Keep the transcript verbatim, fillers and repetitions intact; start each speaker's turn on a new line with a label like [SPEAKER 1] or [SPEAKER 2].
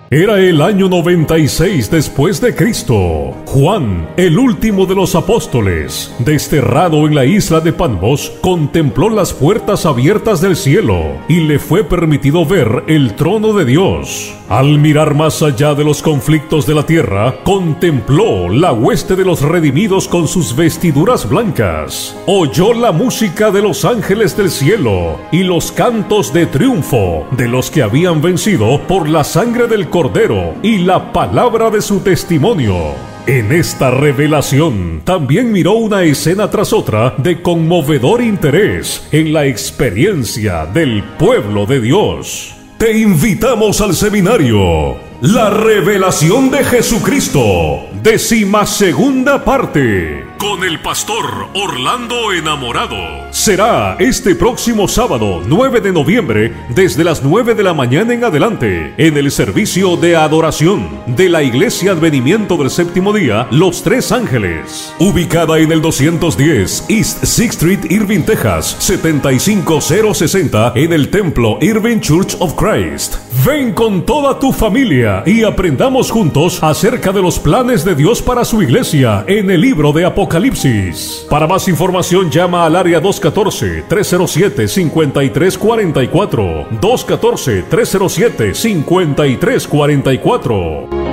[SPEAKER 1] Era el año noventa y seis después de Cristo. Juan, el último de los apóstoles, desterrado en la isla de Patmos, contempló las puertas abiertas del cielo y le fue permitido ver el trono de Dios. Al mirar más allá de los conflictos de la tierra, contempló la hueste de los redimidos con sus vestiduras blancas. Oyó la música de los ángeles del cielo y los cantos de triunfo de los que habían vencido por la sangre del Cordero y la palabra de su testimonio. En esta revelación también miró una escena tras otra de conmovedor interés en la experiencia del pueblo de Dios. Te invitamos al seminario La Revelación de Jesucristo, decimasegunda parte, con el pastor Orlando Enamorado. Será este próximo sábado nueve de noviembre desde las nueve de la mañana en adelante en el servicio de adoración de la Iglesia Advenimiento del Séptimo Día Los Tres Ángeles, ubicada en el doscientos diez East Sixth Street, Irving, Texas, setenta y cinco mil sesenta, en el templo Irving Church of Christ. Ven con toda tu familia y aprendamos juntos acerca de los planes de Dios para su iglesia en el libro de Apocalipsis. Para más información llama al área dos uno cuatro, tres cero siete, cinco tres cuatro cuatro, dos uno cuatro, tres cero siete, cinco tres cuatro cuatro.